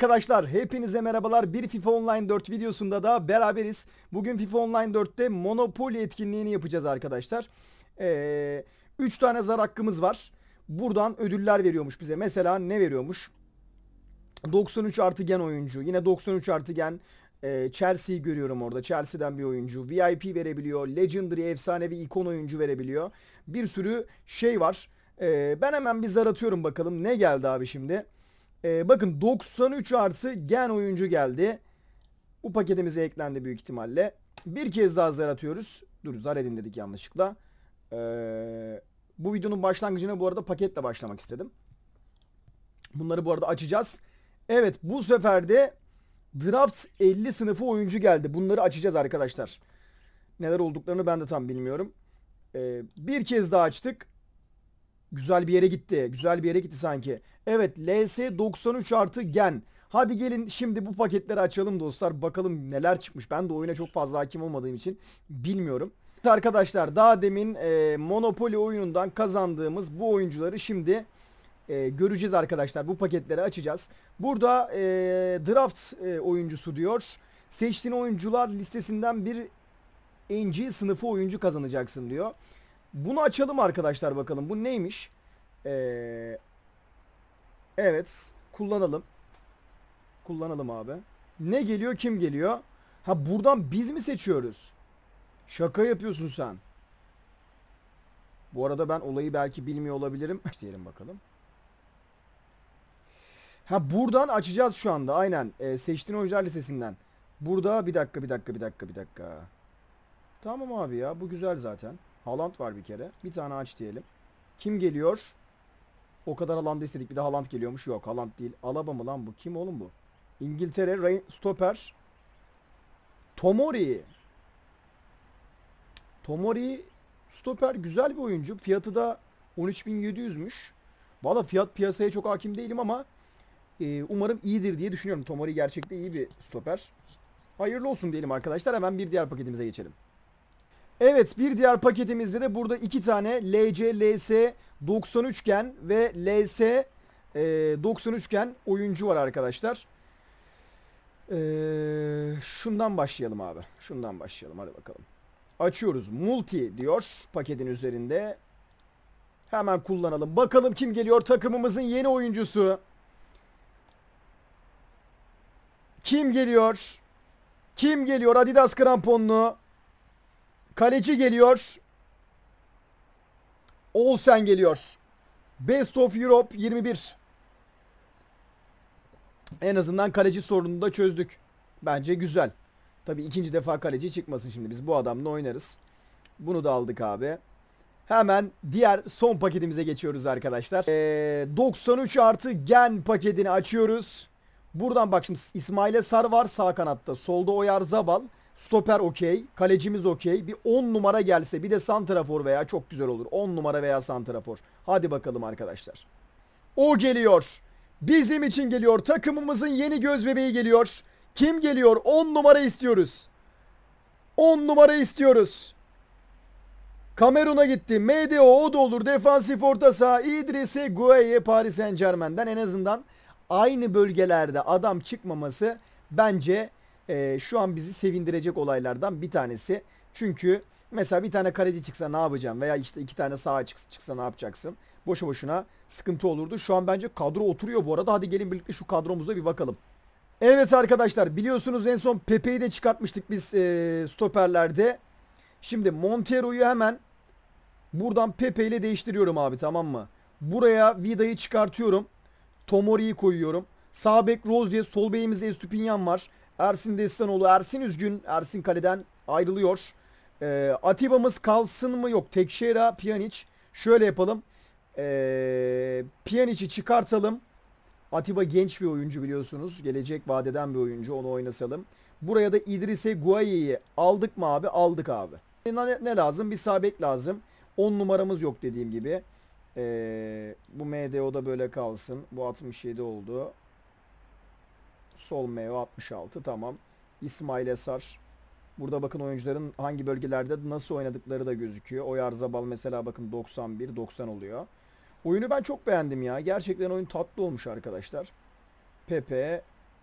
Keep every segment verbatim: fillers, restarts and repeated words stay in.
Arkadaşlar hepinize merhabalar. Bir FIFA Online dört videosunda da beraberiz. Bugün FIFA Online dörtte Monopoly etkinliğini yapacağız arkadaşlar. Ee, üç tane zar hakkımız var. Buradan ödüller veriyormuş bize. Mesela ne veriyormuş? doksan üç artı gen oyuncu. Yine doksan üç artı gen e, Chelsea'yi görüyorum orada. Chelsea'den bir oyuncu. V I P verebiliyor. Legendary, efsanevi, ikon oyuncu verebiliyor. Bir sürü şey var. Ee, ben hemen bir zar atıyorum bakalım. Ne geldi abi şimdi? Ee, bakın doksan üç artı gen oyuncu geldi. Bu paketimize eklendi büyük ihtimalle. Bir kez daha zar atıyoruz. Dur, zar edin dedik yanlışlıkla. Ee, bu videonun başlangıcına bu arada paketle başlamak istedim. Bunları bu arada açacağız. Evet, bu sefer de Draft elli sınıfı oyuncu geldi. Bunları açacağız arkadaşlar. Neler olduklarını ben de tam bilmiyorum. Ee, bir kez daha açtık. Güzel bir yere gitti. Güzel bir yere gitti sanki. Evet, L S doksan üç artı gen. Hadi gelin şimdi bu paketleri açalım dostlar. Bakalım neler çıkmış. Ben de oyuna çok fazla hakim olmadığım için bilmiyorum. Evet arkadaşlar, daha demin e, Monopoly oyunundan kazandığımız bu oyuncuları şimdi e, göreceğiz arkadaşlar. Bu paketleri açacağız. Burada e, draft e, oyuncusu diyor. Seçtiğin oyuncular listesinden bir N G sınıfı oyuncu kazanacaksın diyor. Bunu açalım arkadaşlar bakalım. Bu neymiş? Ee, evet. Kullanalım. Kullanalım abi. Ne geliyor? Kim geliyor? Ha, buradan biz mi seçiyoruz? Şaka yapıyorsun sen. Bu arada ben olayı belki bilmiyor olabilirim. Diyelim bakalım. Ha, buradan açacağız şu anda. Aynen. Ee, seçtiğin oyuncular listesinden. Burada bir dakika bir dakika bir dakika bir dakika. Tamam abi ya. Bu güzel zaten. Haaland var bir kere. Bir tane aç diyelim. Kim geliyor? O kadar Haaland'ı istedik. Bir de Haaland geliyormuş. Yok, Haaland değil. Alaba mı lan bu? Kim oğlum bu? İngiltere Ray stoper. Tomori. Tomori stoper, güzel bir oyuncu. Fiyatı da on üç bin yedi yüzmüş. Valla fiyat piyasaya çok hakim değilim ama e, umarım iyidir diye düşünüyorum. Tomori gerçekten iyi bir stoper. Hayırlı olsun diyelim arkadaşlar. Hemen bir diğer paketimize geçelim. Evet, bir diğer paketimizde de burada iki tane L C, L S doksan üç gen ve L S e, doksan üç gen oyuncu var arkadaşlar. Ee, şundan başlayalım abi. Şundan başlayalım, hadi bakalım. Açıyoruz. Multi diyor paketin üzerinde. Hemen kullanalım. Bakalım kim geliyor? Takımımızın yeni oyuncusu. Kim geliyor? Kim geliyor? Adidas kramponlu. Kaleci geliyor. Olsen geliyor. Best of Europe yirmi bir. En azından kaleci sorununu da çözdük. Bence güzel. Tabii ikinci defa kaleci çıkmasın şimdi. Biz bu adamla oynarız. Bunu da aldık abi. Hemen diğer son paketimize geçiyoruz arkadaşlar. Ee, doksan üç artı gen paketini açıyoruz. Buradan bak şimdi, İsmail'e Sar var sağ kanatta. Solda Oyarzabal. Stoper okey. Kalecimiz okey. Bir on numara gelse, bir de santrafor veya, çok güzel olur. on numara veya santrafor. Hadi bakalım arkadaşlar. O geliyor. Bizim için geliyor. Takımımızın yeni gözbebeği geliyor. Kim geliyor? on numara istiyoruz. on numara istiyoruz. Kamerun'a gitti. M D O o da olur. Defansif orta saha İdrisse Gueye Paris Saint-Germain'den. En azından aynı bölgelerde adam çıkmaması bence e, şu an bizi sevindirecek olaylardan bir tanesi. Çünkü mesela bir tane kaleci çıksa ne yapacağım? Veya işte iki tane saha çıksa, çıksa ne yapacaksın? Boşu boşuna sıkıntı olurdu. Şu an bence kadro oturuyor bu arada. Hadi gelin birlikte şu kadromuza bir bakalım. Evet arkadaşlar, biliyorsunuz en son Pepe'yi de çıkartmıştık biz e, stoperlerde. Şimdi Montero'yu hemen buradan Pepe ile değiştiriyorum abi, tamam mı? Buraya Vida'yı çıkartıyorum. Tomori'yi koyuyorum. Sağ bek Rozier, sol bekimizde Estupinyan var. Ersin Destanoğlu, Ersin üzgün. Ersin kaleden ayrılıyor. Ee, Atiba'mız kalsın mı? Yok. Tekşehir'e Pjanic. Şöyle yapalım. Ee, Pjanic'i çıkartalım. Atiba genç bir oyuncu biliyorsunuz. Gelecek vadeden bir oyuncu. Onu oynasalım. Buraya da İdrisse Guaye'yi aldık mı abi? Aldık abi. Ne, ne lazım? Bir sağ bek lazım. on numaramız yok dediğim gibi. Ee, bu M D O'da böyle kalsın. Bu altmış yedi oldu. Sol M O altmış altı, tamam. İsmail Esar. Burada bakın oyuncuların hangi bölgelerde nasıl oynadıkları da gözüküyor. Oyarzabal mesela bakın doksan bir doksan oluyor. Oyunu ben çok beğendim ya. Gerçekten oyun tatlı olmuş arkadaşlar. Pepe,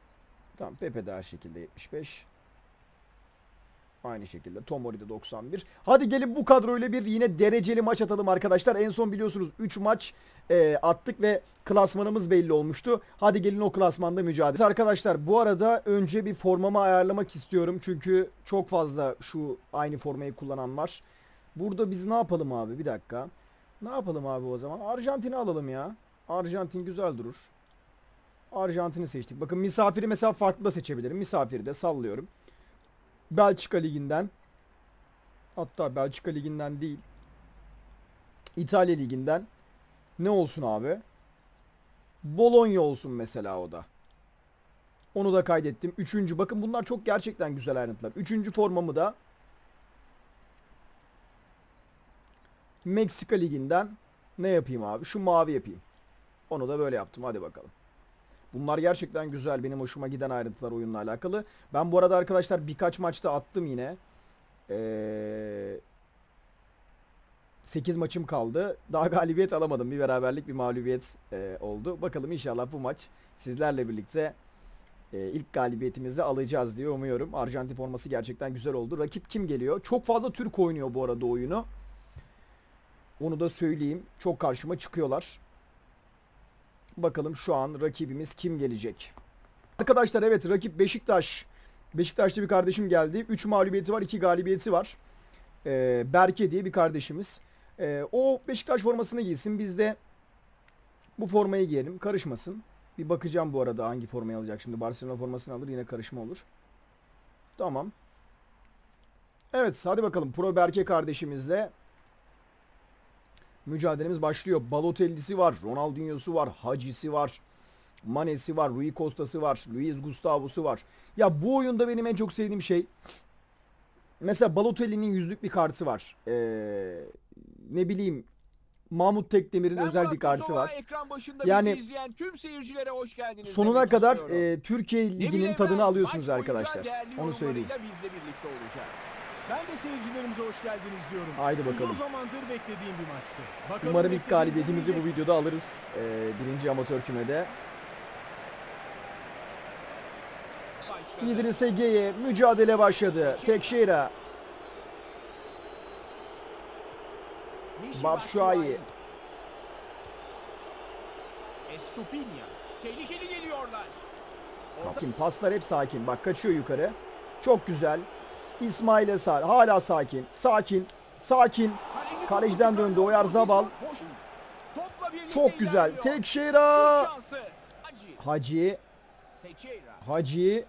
Tamam, Pepe de her şekilde yetmiş beş. Aynı şekilde Tomori de doksan bir. Hadi gelin bu kadroyla bir yine dereceli maç atalım arkadaşlar. En son biliyorsunuz üç maç e, attık ve klasmanımız belli olmuştu. Hadi gelin o klasmanda mücadele. Arkadaşlar bu arada önce bir formamı ayarlamak istiyorum. Çünkü çok fazla şu aynı formayı kullanan var. Burada biz ne yapalım abi? Bir dakika. Ne yapalım abi o zaman? Arjantin'i alalım ya. Arjantin güzel durur. Arjantin'i seçtik. Bakın misafiri mesela farklı da seçebilirim. Misafiri de sallıyorum. Belçika Ligi'nden, hatta Belçika Ligi'nden değil, İtalya Ligi'nden ne olsun abi? Bologna olsun mesela o da. Onu da kaydettim. Üçüncü, bakın bunlar çok gerçekten güzel ayrıntılar. Üçüncü formamı da Meksika Ligi'nden ne yapayım abi? Şu mavi yapayım. Onu da böyle yaptım. Hadi bakalım. Bunlar gerçekten güzel. Benim hoşuma giden ayrıntılar oyunla alakalı. Ben bu arada arkadaşlar birkaç maçta attım yine. Ee, sekiz maçım kaldı. Daha galibiyet alamadım. Bir beraberlik, bir mağlubiyet e, oldu. Bakalım inşallah bu maç sizlerle birlikte e, ilk galibiyetimizi alacağız diye umuyorum. Arjantin forması gerçekten güzel oldu. Rakip kim geliyor? Çok fazla Türk oynuyor bu arada oyunu. Onu da söyleyeyim. Çok karşıma çıkıyorlar. Bakalım şu an rakibimiz kim gelecek? Arkadaşlar evet, rakip Beşiktaş. Beşiktaş'ta bir kardeşim geldi. üç mağlubiyeti var, iki galibiyeti var. Ee, Berke diye bir kardeşimiz. Ee, o Beşiktaş formasını giysin. Biz de bu formayı giyelim. Karışmasın. Bir bakacağım bu arada hangi formayı alacak. Şimdi Barcelona formasını alır, yine karışma olur. Tamam. Evet, hadi bakalım. Pro Berke kardeşimizle mücadelemiz başlıyor. Balotelli'si var, Ronaldinho'su var, Hacı'si var, Mane'si var, Rui Costa'sı var, Luis Gustavo'su var. Ya bu oyunda benim en çok sevdiğim şey, mesela Balotelli'nin yüzlük bir kartı var. Ee, ne bileyim, Mahmut Tekdemir'in Ben özel Murat bir kartı Kosova, var. ekran başında Yani bizi izleyen tüm seyircilere hoş geldiniz sonuna demek kadar istiyorum. e, Türkiye Emin Ligi'nin Evren, tadını alıyorsunuz maç boyunca arkadaşlar. değerli Onu söyleyeyim. yorumlarıyla bizle birlikte olacak. Ben de seyircilerimize hoş geldiniz diyorum. Haydi bakalım. Uzun zamandır beklediğim bir maçtı. Bakalım Umarım ilk beklediğimiz galibiyetimizi bu gelecek. videoda alırız. Ee, birinci amatör kümede. Başladı. İdris Ege'ye mücadele başladı. Tekşehir'e. Michy Batshuayi. Estupiñán. Tehlikeli geliyorlar. Orta- Sakin. Paslar hep sakin. Bak kaçıyor yukarı. Çok güzel. İsmail Esar hala sakin. Sakin. Sakin. Kaleci Kaleciden topu döndü Oyarzabal. Boş- Topla birlikte Çok güzel. ilerliyor. Tekşehir'e. Şut şansı. Hacı. Hacı. Teixeira. Hacı.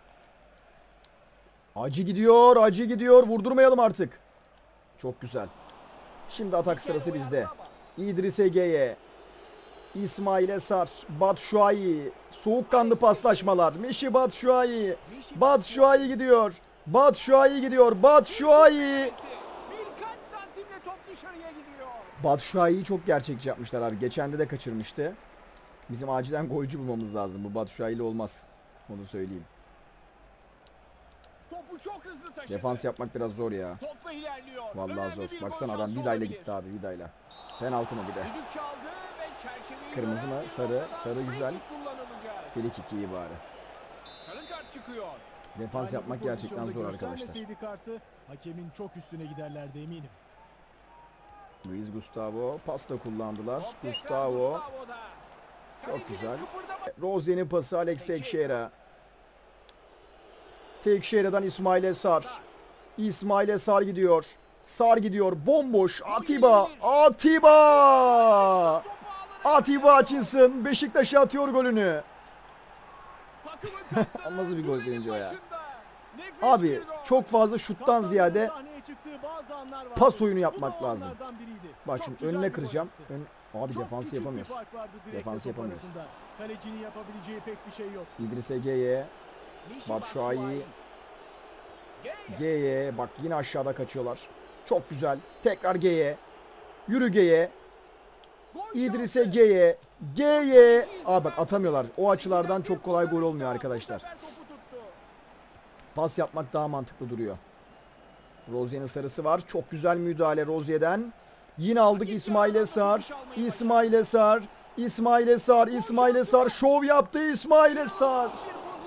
Hacı gidiyor. Hacı gidiyor. Vurdurmayalım artık. Çok güzel. Şimdi atak sırası bizde. Oyarzabal. İdris Ege'ye. İsmail Esar. Batshuayi. Soğukkanlı paslaşmalar. Mişi Batshuayi. Batshuayi gidiyor. Batshuayi gidiyor. Batshuayi. Birkaç santimle top dışarıya gidiyor. Batshuayi'yi çok gerçekçi yapmışlar abi. Geçen de de kaçırmıştı. Bizim acilen golcü bulmamız lazım. Bu Batshuayi'yle olmaz. Onu söyleyeyim. Topu çok hızlı taşıdı. Defans yapmak biraz zor ya. Topla ilerliyor. Vallahi Önemli zor. bir gol Baksana adam şansı Vida'yla olabilir. gitti abi, Vida'yla. Penaltı mı bir de? Düdük çaldı ve çerçeveyi Kırmızı mı? gören bir Sarı. noktadan Sarı free güzel. kick kullanılacak. Frikik iyi bari. Sarı kart çıkıyor. Defans Yani yapmak bu gerçekten pozisyonda zor arkadaşlar. göstermeseydi kartı, hakemin çok üstüne giderlerdi eminim. Luis Gustavo pasta kullandılar. Top tekrar Gustavo. Gustavo'da. Çok Kalecinin güzel. kıpırdama- Rozier'in pası Alex Teixeira. Teixeira'dan İsmail Esar. Sar. İsmail Esar gidiyor. Sar gidiyor. Bomboş. Atiba. Atiba. Topu ağlara Atiba gönderiyor. Hutchinson Beşiktaş'a atıyor golünü. Takımın kaptanı Nasıl bir gol dümenin sevinci o ya? başında. Nefis Abi bir gol. çok fazla şuttan Kaptanların ziyade sahneye çıktığı bazı anlar vardı. pas oyunu Bu da yapmak lazım. onlardan biriydi. Bak Çok şimdi güzel önüne bir gol kıracağım. attı. Ön... Abi Çok defansı küçük bir yapamıyoruz. fark vardı direkle Defansı top yapamıyoruz. arasında. Kalecinin yapabileceği pek bir şey yok. İdris Ege'ye. Michy Batshuayi. Batshuayi. Geye. G'ye. Bak yine aşağıda kaçıyorlar. Çok güzel. Tekrar G'ye. Yürü G'ye. Gol İdris'e şansı. G'ye. G'ye. Aa bak atamıyorlar. O açılardan çok kolay gol olmuyor arkadaşlar. Bu sefer topu tuttu. Pas yapmak daha mantıklı duruyor. Rozier'in sarısı var. Çok güzel müdahale Rozier'den. Yine aldık İsmail Esar. İsmail Esar. İsmail Esar. İsmail Esar. Şov yaptı İsmail Esar.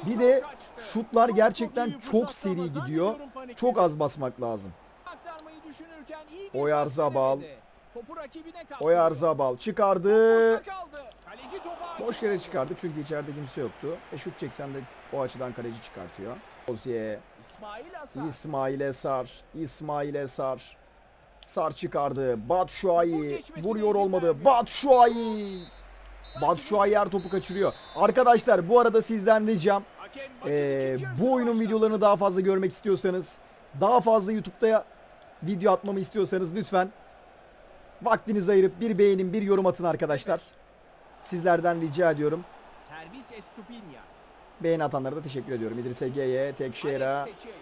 Bir de kaçtı. şutlar Çok gerçekten çok iyi çok fırsat seri ama gidiyor. zannediyorum panik Çok yedi. az basmak lazım. Aktarmayı düşünürken iyi bir Oyarzabal. pas denedi. Topu rakibine kaptırdı. Oyarzabal çıkardı. Boşta kaldı. Kaleci topu Boş yere çıkardı çünkü içeride kimse yoktu. E şut çeksen de o açıdan kaleci çıkartıyor. Oziye, İsmail Asar. İsmail Esar, İsmail Esar. Sar çıkardı. Batshuayi vuruyor olmadı. Batshuayi. Batshuayi her topu kaçırıyor. Arkadaşlar bu arada sizden ricam Hakem maçın Ee, ikinci yarısına bu oyunun başladı. videolarını daha fazla görmek istiyorsanız, daha fazla YouTube'da video atmamı istiyorsanız lütfen vaktinizi ayırıp bir beğenin, bir yorum atın arkadaşlar. Sizlerden rica ediyorum. Servis Estupiña. Beğeni atanlara da teşekkür ediyorum. İdris Ege'ye, Tekşehir'e, Alex Teixeira.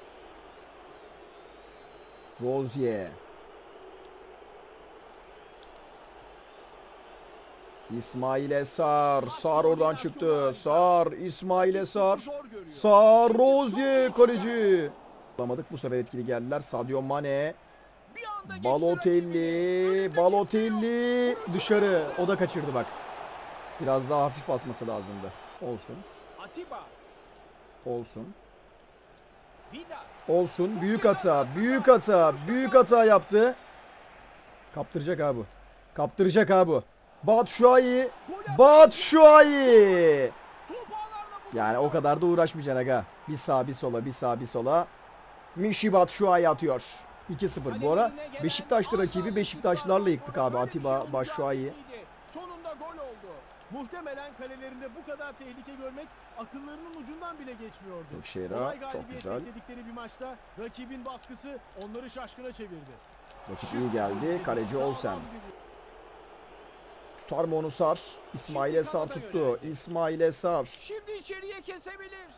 Rozier. İsmail Esar. Sar oradan çıktı. Sar, İsmail Esar. Zor görüyor. Sar, Rozier kaleci. Alamadık, bu sefer etkili geldiler. Sadio Mane. Bir anda geçti Balotelli, rakibini. Balotelli dışarı. O da kaçırdı bak. Biraz daha hafif basması lazımdı. Olsun. Atiba. Olsun. Vida. Olsun. Büyük hata. Büyük hata. Büyük hata yaptı. Kaptıracak abi bu. Kaptıracak abi bu. Batshuayi. Batshuayi. Top ağlarda bu. Yani o kadar da uğraşmayacaksın aga. Bir sağa bir sola, bir sağa bir sola. Michy Batshuayi atıyor. iki sıfır bu ara. Beşiktaşlı rakibi Beşiktaşlılarla yıktık abi. Atiba Batshuayi. Sonunda gol oldu. Muhtemelen kalelerinde bu kadar tehlike görmek akıllarının ucundan bile geçmiyordu. Tekşehir'e Kolay çok galibiyet güzel. bekledikleri bir maçta rakibin baskısı onları şaşkına çevirdi. Rakip Şık iyi geldi. izledik, Kaleci sağlam Olsen. bir- Tutar mı onu Sar? İsmail Esar tuttu. İsmail Esar. Şimdi içeriye kesebilir.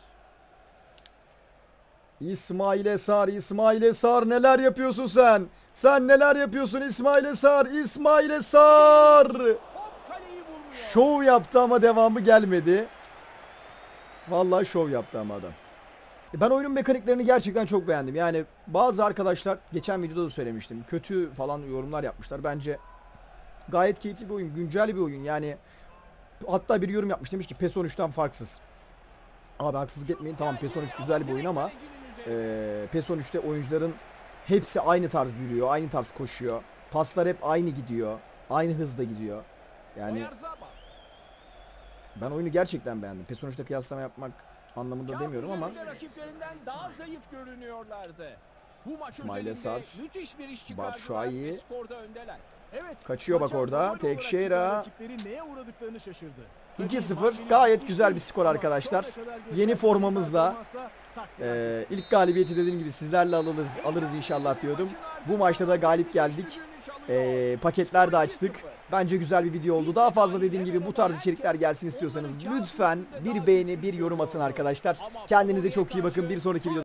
İsmail Esar. İsmail Esar neler yapıyorsun sen? Sen neler yapıyorsun İsmail Esar? İsmail Esar. Top kaleyi bulmuyor. Şov yaptı ama devamı gelmedi. Vallahi şov yaptı ama adam. Ben oyunun mekaniklerini gerçekten çok beğendim. Yani bazı arkadaşlar geçen videoda da söylemiştim. Kötü falan yorumlar yapmışlar. Bence gayet keyifli bir oyun. Güncel bir oyun. Yani hatta bir yorum yapmış. Demiş ki PES on üçten farksız. Abi haksızlık etmeyin. Tamam PES on üç güzel bir oyun ama e, PES on üçte oyuncuların hepsi aynı tarz yürüyor. Aynı tarz koşuyor. Paslar hep aynı gidiyor. Aynı hızda gidiyor. Yani Oyarzabal. ben oyunu gerçekten beğendim. PES on üçte kıyaslama yapmak anlamında Kağıt demiyorum ama üzerinde rakiplerinden daha zayıf görünüyorlardı. Bu maç İsmail özelinde Esar, müthiş bir iş çıkardılar Batshuayi. ve skorda öndeler. Evet, Kaçıyor bak maça orada. gol olarak Tekşehir'e. çıkan rakipleri neye uğradıklarını şaşırdı. iki sıfır Tabii gayet Martinez güzel bir değil skor ama arkadaşlar. şu ana kadar Yeni gösterdiği formamızla performansa takdir Ee, ilk galibiyeti dediğim gibi sizlerle alırız, alırız inşallah diyordum. Bu maçta da galip geldik. Ee, paketler de açtık. Bence güzel bir video oldu. Daha fazla dediğim gibi bu tarz içerikler gelsin istiyorsanız lütfen bir beğeni, bir yorum atın arkadaşlar. Kendinize çok iyi bakın. Bir sonraki videoda